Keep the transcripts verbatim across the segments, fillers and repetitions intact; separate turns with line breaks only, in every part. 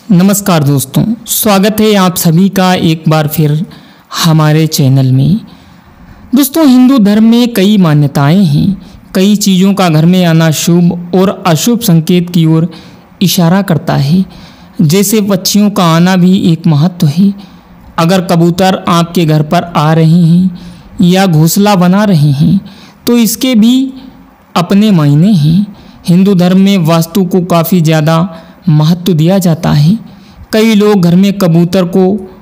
नमस्कार दोस्तों, स्वागत है आप सभी का एक बार फिर हमारे चैनल में। दोस्तों, हिंदू धर्म में कई मान्यताएं हैं। कई चीज़ों का घर में आना शुभ और अशुभ संकेत की ओर इशारा करता है। जैसे पक्षियों का आना भी एक महत्व है। अगर कबूतर आपके घर पर आ रहे हैं या घोंसला बना रहे हैं तो इसके भी अपने मायने हैं। हिंदू धर्म में वास्तु को काफ़ी ज़्यादा महत्व दिया जाता है। कई लोग घर में कबूतर को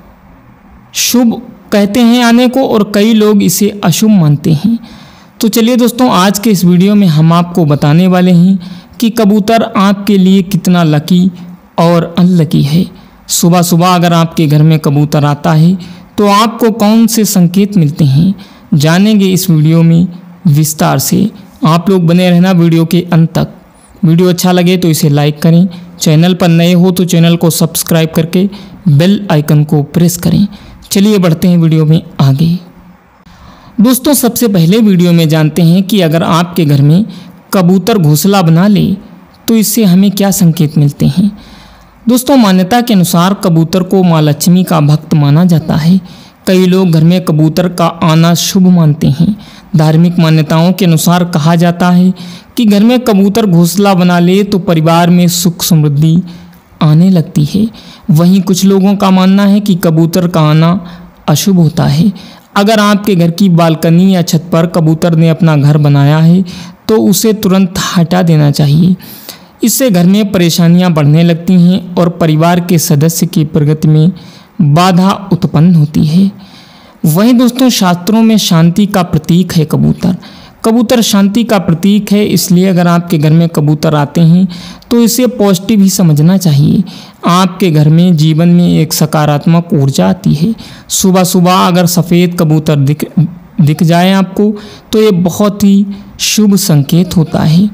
शुभ कहते हैं आने को, और कई लोग इसे अशुभ मानते हैं। तो चलिए दोस्तों, आज के इस वीडियो में हम आपको बताने वाले हैं कि कबूतर आपके लिए कितना लकी और अनलकी है। सुबह सुबह अगर आपके घर में कबूतर आता है तो आपको कौन से संकेत मिलते हैं, जानेंगे इस वीडियो में विस्तार से। आप लोग बने रहना वीडियो के अंत तक। वीडियो अच्छा लगे तो इसे लाइक करें। चैनल पर नए हो तो चैनल को सब्सक्राइब करके बेल आइकन को प्रेस करें। चलिए बढ़ते हैं वीडियो में आगे। दोस्तों, सबसे पहले वीडियो में जानते हैं कि अगर आपके घर में कबूतर घोंसला बना ले तो इससे हमें क्या संकेत मिलते हैं। दोस्तों, मान्यता के अनुसार कबूतर को माँ लक्ष्मी का भक्त माना जाता है। कई लोग घर में कबूतर का आना शुभ मानते हैं। धार्मिक मान्यताओं के अनुसार कहा जाता है कि घर में कबूतर घोंसला बना ले तो परिवार में सुख समृद्धि आने लगती है। वहीं कुछ लोगों का मानना है कि कबूतर का आना अशुभ होता है। अगर आपके घर की बालकनी या छत पर कबूतर ने अपना घर बनाया है तो उसे तुरंत हटा देना चाहिए। इससे घर में परेशानियां बढ़ने लगती हैं और परिवार के सदस्य की प्रगति में बाधा उत्पन्न होती है। वहीं दोस्तों, शास्त्रों में शांति का प्रतीक है कबूतर। कबूतर शांति का प्रतीक है, इसलिए अगर आपके घर में कबूतर आते हैं तो इसे पॉजिटिव ही समझना चाहिए। आपके घर में जीवन में एक सकारात्मक ऊर्जा आती है। सुबह सुबह अगर सफ़ेद कबूतर दिख दिख जाए आपको तो ये बहुत ही शुभ संकेत होता है।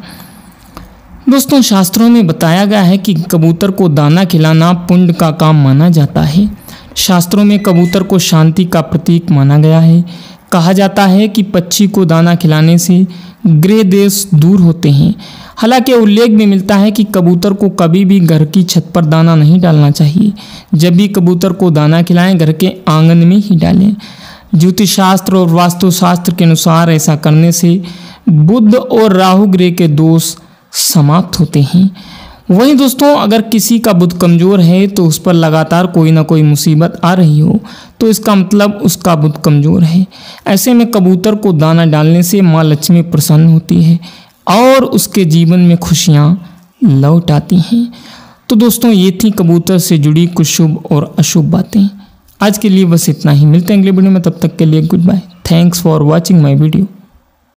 दोस्तों, शास्त्रों में बताया गया है कि कबूतर को दाना खिलाना पुण्य का काम माना जाता है। शास्त्रों में कबूतर को शांति का प्रतीक माना गया है। कहा जाता है कि पक्षी को दाना खिलाने से ग्रह दोष दूर होते हैं। हालांकि उल्लेख भी मिलता है कि कबूतर को कभी भी घर की छत पर दाना नहीं डालना चाहिए। जब भी कबूतर को दाना खिलाएं घर के आंगन में ही डालें। ज्योतिष शास्त्र और वास्तुशास्त्र के अनुसार ऐसा करने से बुध और राहु ग्रह के दोष समाप्त होते हैं। वहीं दोस्तों, अगर किसी का बुध कमज़ोर है तो उस पर लगातार कोई ना कोई मुसीबत आ रही हो तो इसका मतलब उसका बुध कमज़ोर है। ऐसे में कबूतर को दाना डालने से माँ लक्ष्मी प्रसन्न होती है और उसके जीवन में खुशियाँ लौट आती हैं। तो दोस्तों, ये थी कबूतर से जुड़ी कुछ शुभ और अशुभ बातें। आज के लिए बस इतना ही। मिलते हैं अगले वीडियो में, तब तक के लिए good bye. Thanks for watching my video.